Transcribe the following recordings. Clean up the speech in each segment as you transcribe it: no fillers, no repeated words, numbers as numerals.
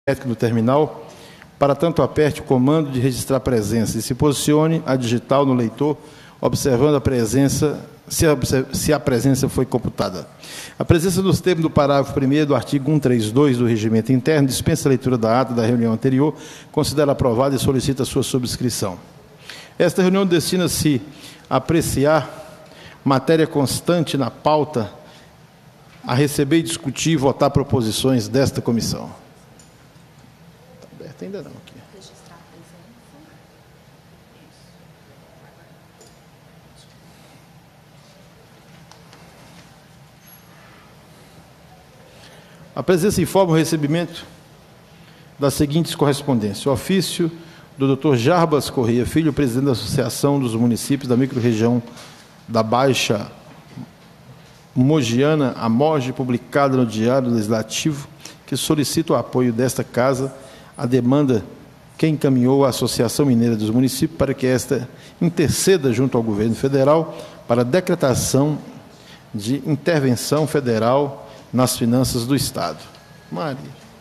médico do terminal. Para tanto, aperte o comando de registrar presença e se posicione a digital no leitor, observando a presença, se a presença foi computada. A presença nos termos do parágrafo 1º do artigo 132 do Regimento Interno dispensa a leitura da ata da reunião anterior, considera aprovada e solicita a sua subscrição. Esta reunião destina-se a apreciar matéria constante na pauta, a receber e discutir e votar proposições desta comissão. Está aberto ainda não aqui. Registrar a presença. A presença informa o recebimento das seguintes correspondências. O ofício do Dr. Jarbas Correia Filho, presidente da Associação dos Municípios da Microrregião da Baixa Mogiana, AMOGE, publicado no Diário Legislativo, que solicita o apoio desta Casa à demanda que encaminhou a Associação Mineira dos Municípios para que esta interceda junto ao Governo Federal para a decretação de intervenção federal nas finanças do Estado. Maria.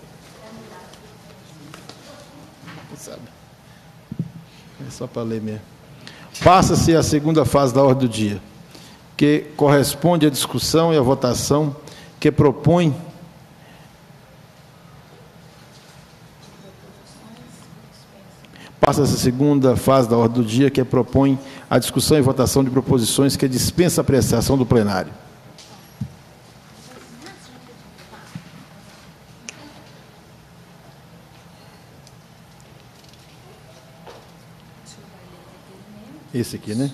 Sabe? É só para ler mesmo. Passa-se a segunda fase da ordem do dia, que corresponde à discussão e à votação que propõe Passa-se a segunda fase da ordem do dia, que propõe a discussão e votação de proposições que dispensa a apreciação do plenário. Esse aqui, né?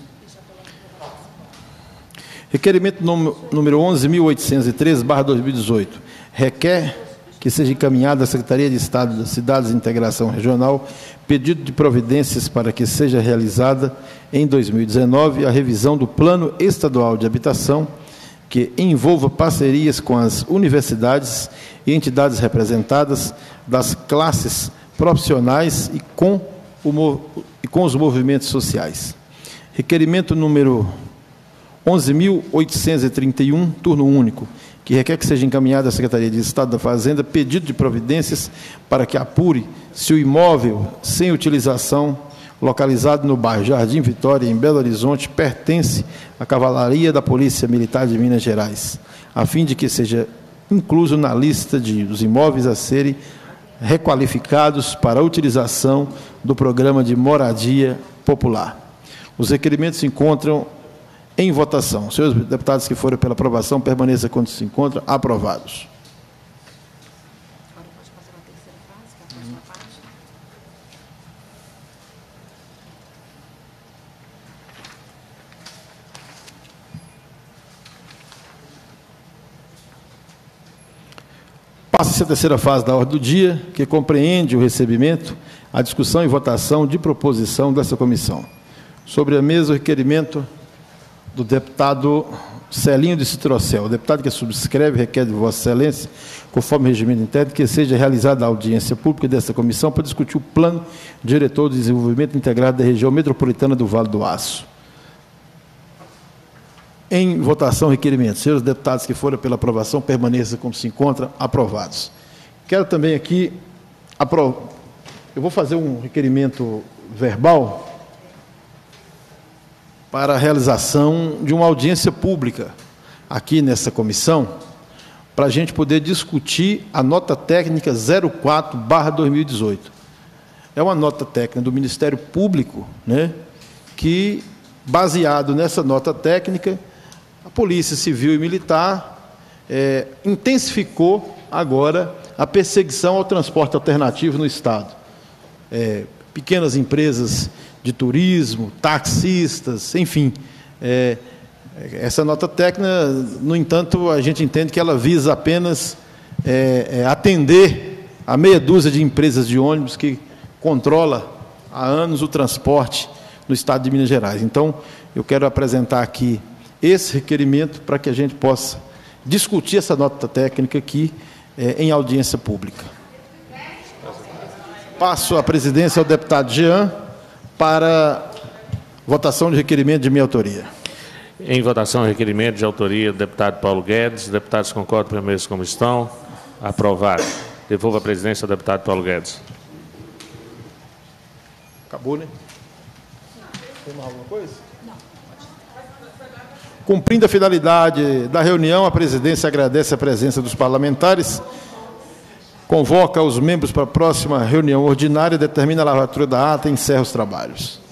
Requerimento número 11.803/2018. Requer que seja encaminhado à Secretaria de Estado das Cidades e Integração Regional pedido de providências para que seja realizada em 2019 a revisão do Plano Estadual de Habitação, que envolva parcerias com as universidades e entidades representadas das classes profissionais e com os movimentos sociais. Requerimento número 11.831, turno único, que requer que seja encaminhado à Secretaria de Estado da Fazenda pedido de providências para que apure se o imóvel sem utilização, localizado no bairro Jardim Vitória, em Belo Horizonte, pertence à Cavalaria da Polícia Militar de Minas Gerais, a fim de que seja incluso na lista dos imóveis a serem requalificados para a utilização do Programa de Moradia Popular. Os requerimentos se encontram em votação. Senhores deputados que forem pela aprovação, permaneça quando se encontram aprovados. Agora pode passar a terceira fase, que é a próxima página. Passa-se a terceira fase da ordem do dia, que compreende o recebimento, a discussão e votação de proposição dessa comissão. Sobre a mesa, o requerimento do deputado Celinho de Citrocel. O deputado que subscreve requer de Vossa Excelência, conforme o regimento interno, que seja realizada a audiência pública desta comissão para discutir o Plano Diretor de Desenvolvimento Integrado da Região Metropolitana do Vale do Aço. Em votação, requerimento. Senhores deputados que forem pela aprovação, permaneçam como se encontram, aprovados. Quero também aqui, eu vou fazer um requerimento verbal para a realização de uma audiência pública aqui nessa comissão, para a gente poder discutir a nota técnica 04/2018. É uma nota técnica do Ministério Público, né, que, baseado nessa nota técnica, a Polícia Civil e Militar intensificou agora a perseguição ao transporte alternativo no Estado. Pequenas empresas de turismo, taxistas, enfim. Essa nota técnica, no entanto, a gente entende que ela visa apenas atender a meia dúzia de empresas de ônibus que controla há anos o transporte no Estado de Minas Gerais. Então, eu quero apresentar aqui esse requerimento para que a gente possa discutir essa nota técnica aqui em audiência pública. Passo a presidência ao deputado Jean para votação de requerimento de minha autoria. Em votação, requerimento de autoria do deputado Paulo Guedes. Deputados concordam, permaneçam como estão. Aprovado. Devolvo a presidência ao deputado Paulo Guedes. Acabou, né? Tem mais alguma coisa? Não. Cumprindo a finalidade da reunião, a presidência agradece a presença dos parlamentares, convoca os membros para a próxima reunião ordinária, determina a lavatura da ata e encerra os trabalhos.